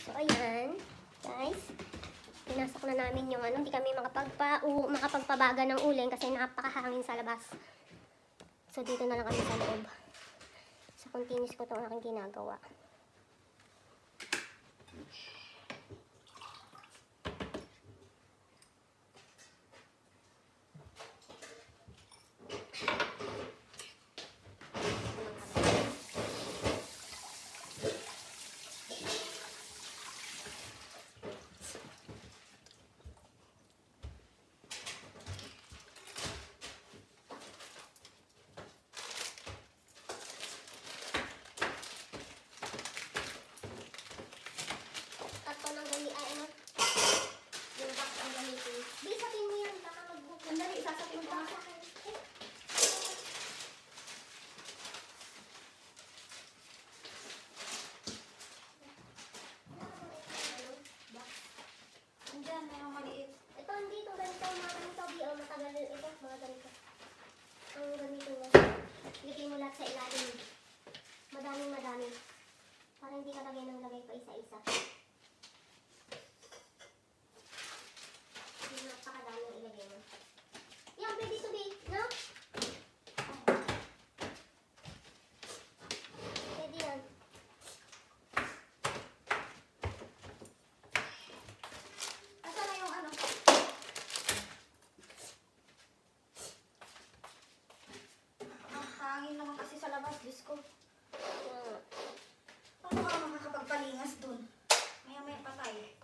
So, ayan. Guys. Pinasok na namin yung ano. Hindi kami makapagpabaga ng uling kasi napakahangin sa labas. So, dito na lang kami sa loob. So, continuous ko itong aking ginagawa. Sa ilalim. Madaming. Para hindi ka lagay ng lagay pa isa-isa. Hindi napakadaming ilagay mo. Yan, pwede to be, no? Pwede yan. Asa na yung ano? Hangin naman kasi sa labas, Diyos ko. Paano ka makakapagpalingas dun? Maya-maya patay.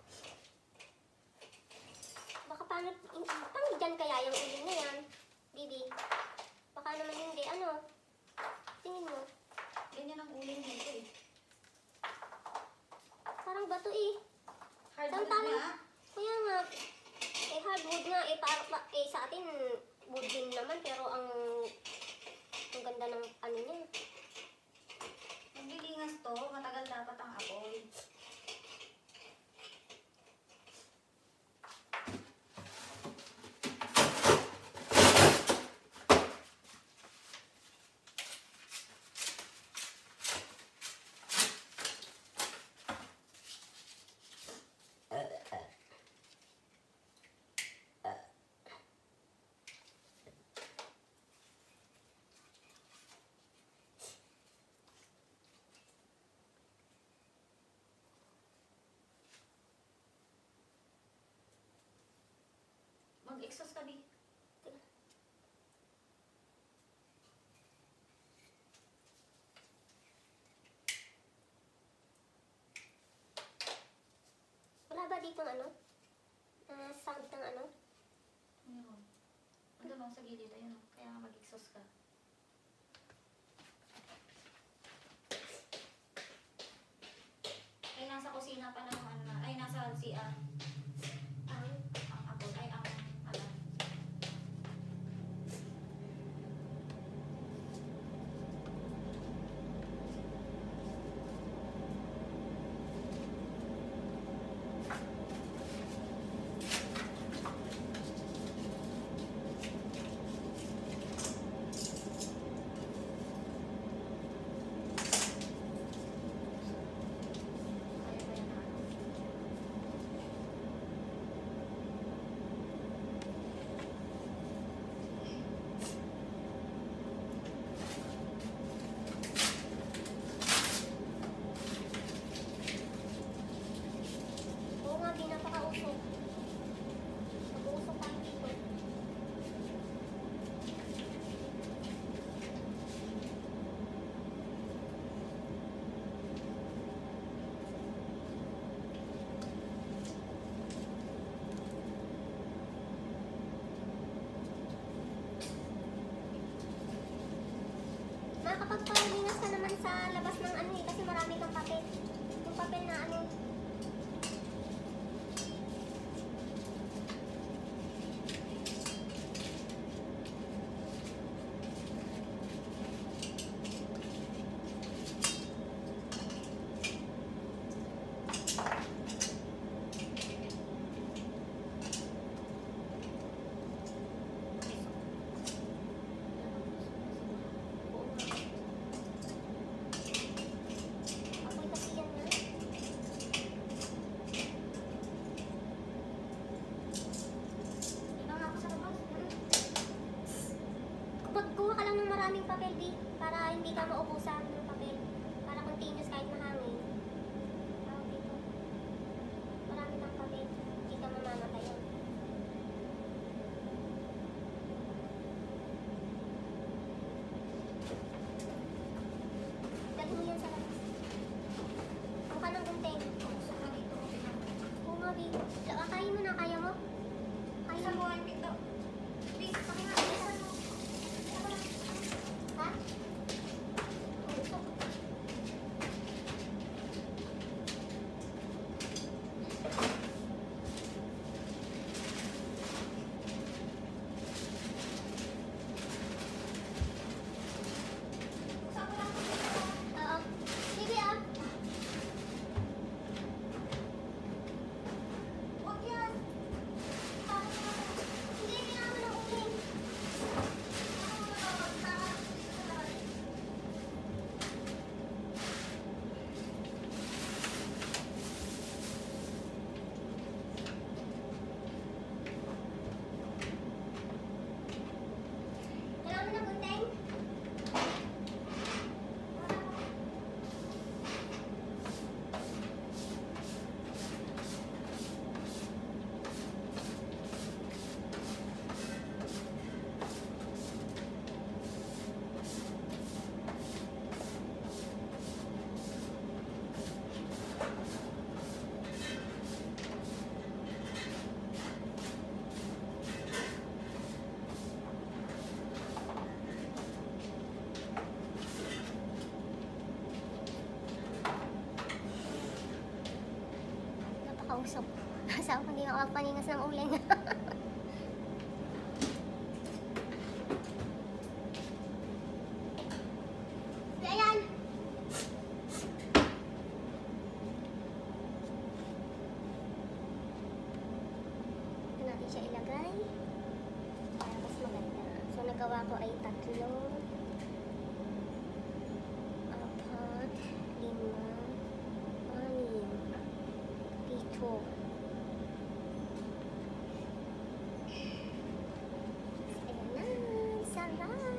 Baka paano dyan kaya yung uling na yan, Bibi? Baka naman hindi, ano? Tingin mo. Ganyan ang uling nito eh. Parang bato eh. Hardwood na. Kaya nga. Eh, hardwood nga eh. Sa atin, wood din naman. Pero ang ganda ng ano niya. Naglilingas to, matagal dapat ang apoy. Mag-exhaust ka, Bi. Wala ba dito ano? Sound ng ano? Meron. Ano lang sa gilid, ayun. Kaya nga mag-exhaust ka. Ay, nasa kusina pa ng ano na. Ay, nasa CR. Ang apple. Ay, ang alam. Makakapagpalingas ka naman sa labas ng ano eh, kasi marami kang papel. Yung papel na ano. Sige. Kakain mo na. Kaya mo? Kaya Isa mo? mo ang pito. Please, pakinggan mo. Isa mo. Ha? Gusto. Buksan ko lang. Oo. Sige ah. Huwag yan. Hindi, kailangan mo ng uling. Kailangan mo ng gunting? Napakausap. Saan ko hindi makapanigas ng uling. Ayan! Ito natin siya ilagay. Para mas maganda. So, nagawa ko ay 3, 4, 5, 6, 7. Ayan na, sarap!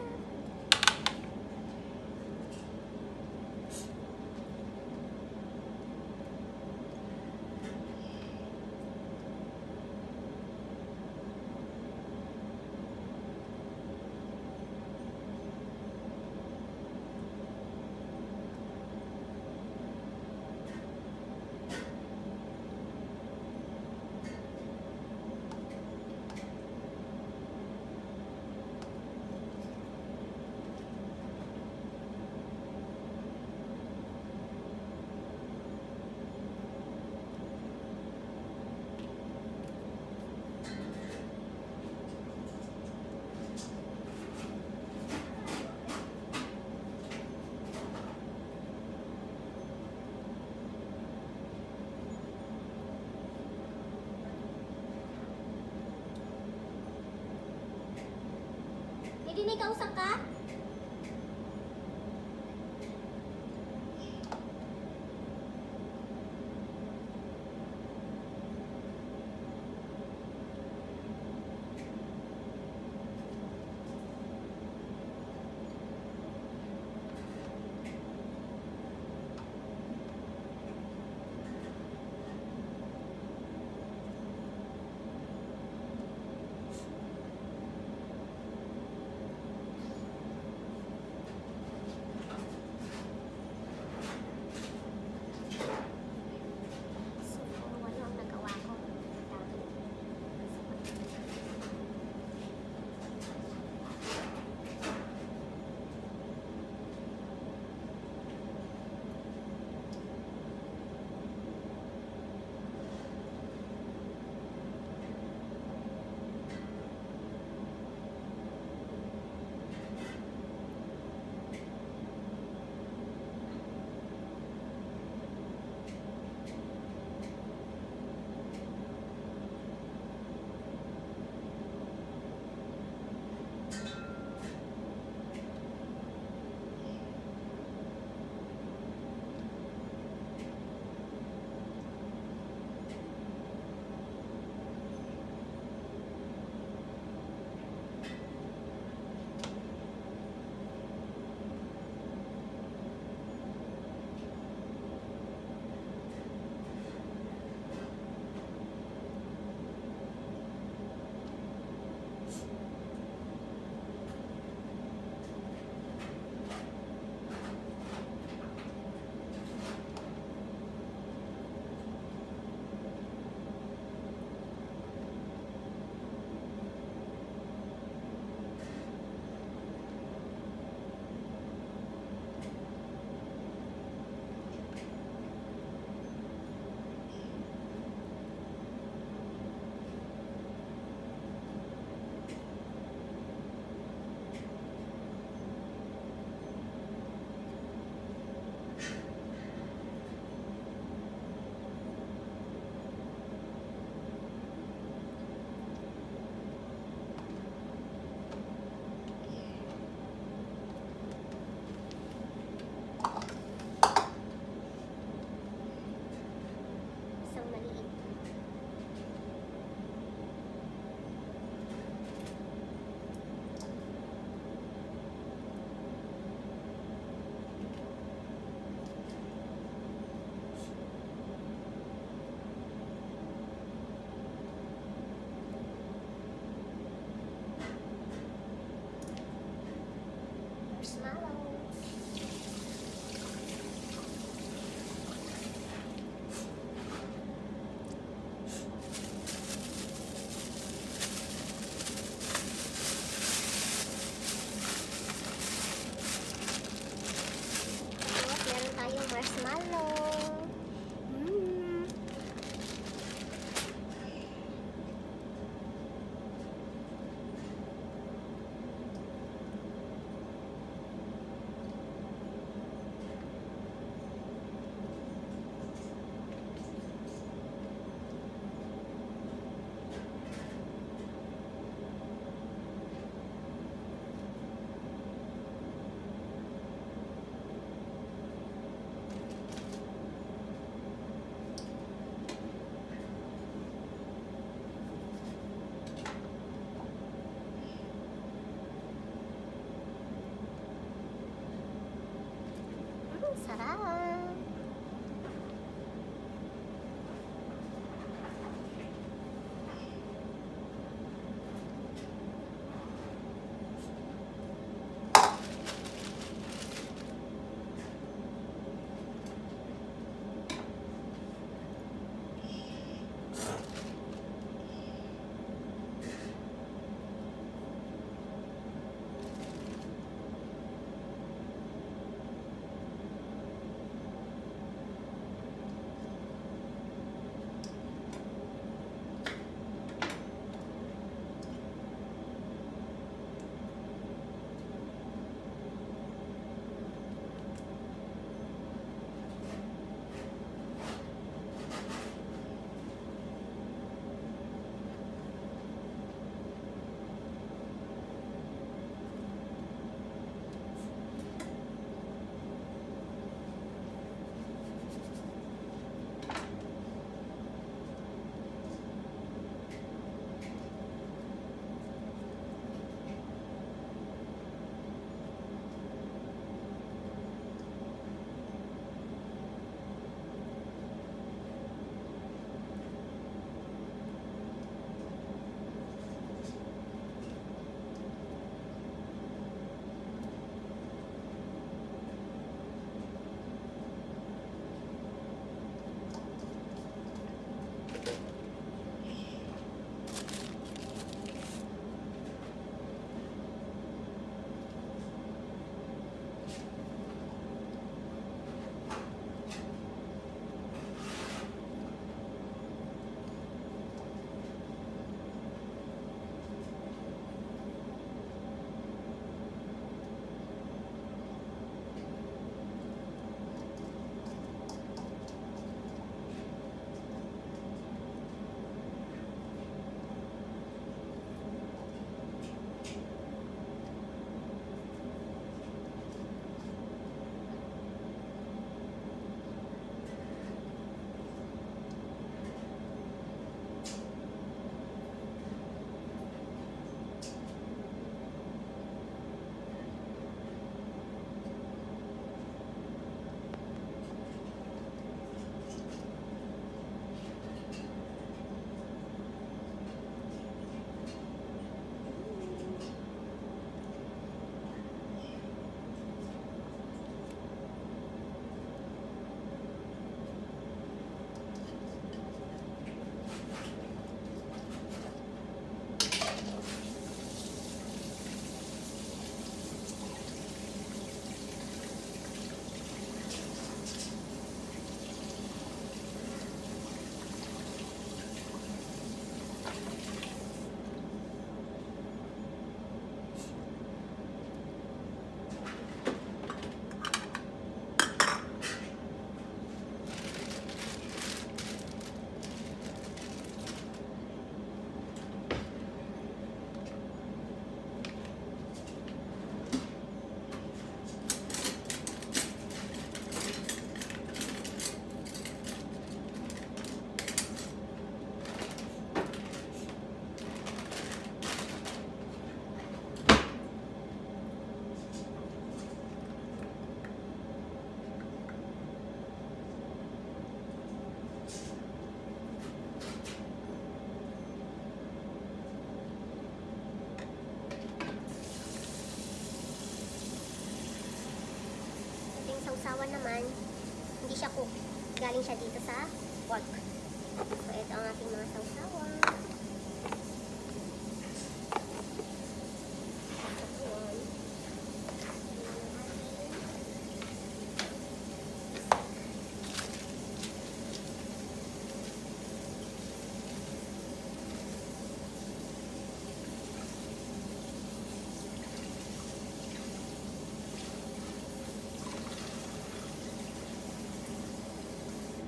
sausawan naman, hindi siya cook. Galing siya dito sa pork. So, ito ang ating mga sausawan.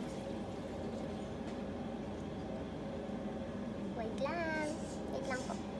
Wait lang po.